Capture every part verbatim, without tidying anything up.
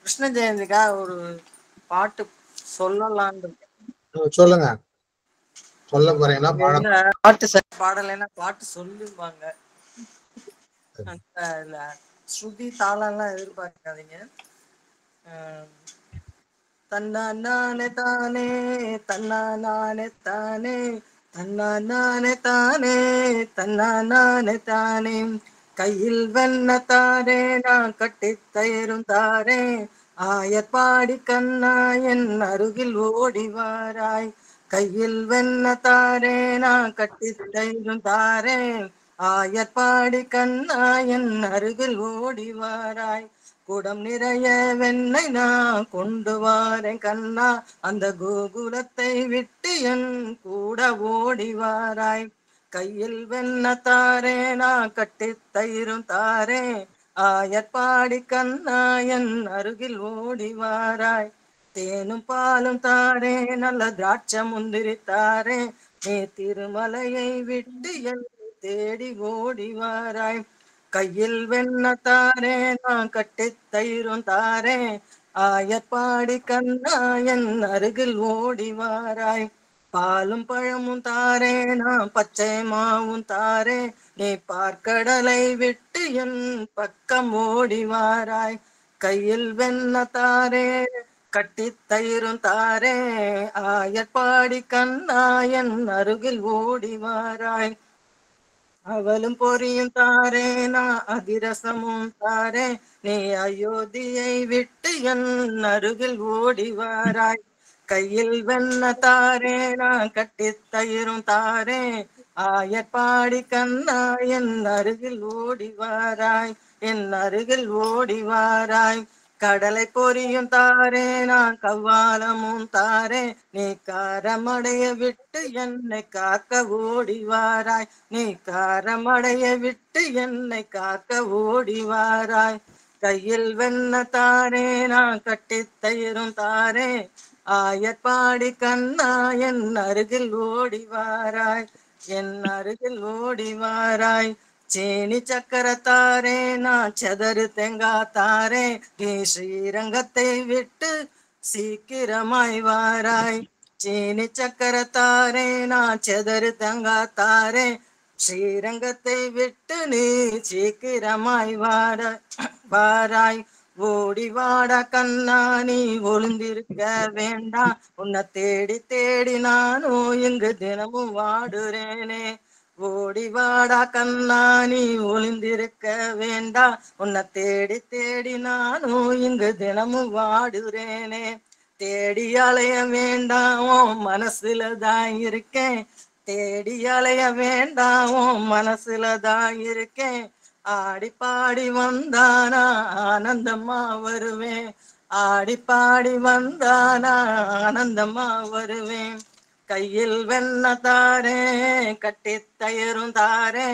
கிருஷ்ண ஜெயந்திக்காக ஒரு பாட்டு சொல்லலாம்னு இருக்கேன். ம், சொல்லுங்க. சொல்ல போறீங்களா? இங்க பாட இல்ல, பாட்டு சரி பாடலைன்னா பாட்டு சொல்லுவாங்க. அந்த இல்ல ஸ்ருதி தாளம்லாம் எதிர்பார்க்காதீங்க. அஹ், தன்னா நானே தானே தன்னா நானே தானே தன்னா நானே தானே தன்னா நானே தானே கையில் வெண்ண தாரே நான் கட்டி தயிரும் தாரே ஆயப்பாடி கண்ணா என் அருகில் ஓடி வாராய் கையில் வெண்ண தாரே நான் கட்டி தயிரும் தாரே ஆயப்பாடி கண்ணா என் அருகில் ஓடி வாராய் குடம் நிறைய வெண்ணெய் நான் கொண்டு வாரேன் கண்ணா அந்த கோகுலத்தை விட்டு என் கூட ஓடி வாராய் கையில் வெண்ண தாரே நான் கட்டி தயிரும் தாரே ஆயப்பாடி கண்ணா என் அருகில் ஓடி வாராய் தேனும் பாலும் தாரே நல்ல திராட்சை முந்திரி தாரே நீ திருமலையை விட்டு என் தேடி ஓடி வாராய் கையில் வெண்ண தாரே நான் கட்டி தயிரும் தாரே ஆயப்பாடி கண்ணா என் அருகில் ஓடி வாராய் பாலும் பழமும் தாரே நான் பச்சை மாவும் தாரே நீ பார்க்கடலை விட்டு என் பக்கம் ஓடி வாராய் கையில் வெண்ண தாரே கட்டி தயிரும் தாரே ஆயப்பாடி கண்ணா என் அருகில் ஓடி வாராய் அவளும் பொரியும் தாரே நான் அதிரசமும் தாரே நீ அயோத்தியை விட்டு என் அருகில் ஓடி வாராய் கையில் வெண்ண தாரே நான் கட்டி தயிரும் தாரே ஆயப்பாடி கண்ணா என் அருகில் ஓடி வாராய் என் அருகில் ஓடி வாராய் கடலை பொரியும் தாரே நான் கவ்வாலமும் தாரே நீ காரமடைய விட்டு என்னை காக்க ஓடி வாராய் நீ காரமடைய விட்டு என்னை காக்க ஓடி வாராய் கையில் வெண்ண தாரே நான் கட்டி தயிரும் தாரே ஆயப்பாடி கண்ணா என் அருகில் ஓடி வாராய் என் அருகில் ஓடி வாராய் சீனி சக்கர தாரே நான் செதறு தெங்கா தாரே நீ ஸ்ரீரங்கத்தை விட்டு சீக்கிரமாய் வாராய் சீனி சக்கர தாரே நான் செதறு தங்கா தாரே ஸ்ரீரங்கத்தை விட்டு நீ சீக்கிரமாய் வார வாராய் ஓடி வாடா கண்ணா நீ ஒளிந்திருக்க வேண்டாம் உன்னை தேடி தேடி நானும் இங்கு தினமும் வாடுறேனே ஓடி வாடா கண்ணா நீ ஒளிந்திருக்க வேண்டாம் உன்னை தேடி தேடி நானும் இங்கு தினமும் வாடுறேனே தேடி அலைய வேண்டாம் உன் மனசுல தான் இருக்கேன் தேடி அலைய வேண்டாம் உன் மனசுல தான் இருக்கேன் ஆடி பாடி வந்தானா ஆனந்தமா வருவேன் ஆடி பாடி வந்தானா ஆனந்தமா வருவேன் கையில் வெண்ண தாரே கட்டி தயிரும் தாரே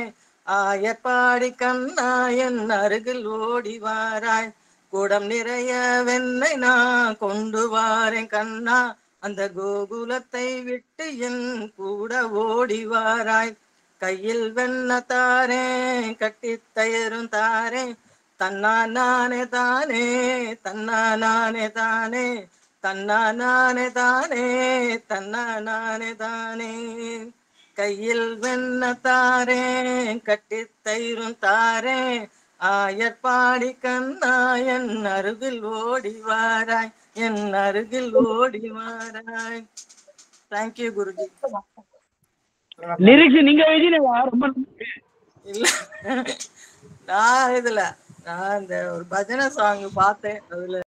ஆயப்பாடி கண்ணா என் அருகில் ஓடி வாராய் குடம் நிறைய வெண்ணெய் நான் கொண்டு வாரேன் கண்ணா அந்த கோகுலத்தை விட்டு என் கூட ஓடி வாராய் கையில் வெண்ண தாரே கட்டி தயிரும் தாரே தன்னா நானே தானே தன்னா நானே தானே தன்னா நானே தானே தன்னா நானே தானே கையில் வெண்ண தாரே கட்டி தயிரும் தாரே ஆயப்பாடி கண்ணா என் அருகில் ஓடி வாராய் என் அருகில் ஓடி வாராய். தேங்க்யூ குருஜி. லிரிக்ஸ் நீங்க எழுதினவா? ரொம்ப இல்ல நான் இதுல நான் இந்த ஒரு பஜனை சாங் பார்த்தேன், அதுல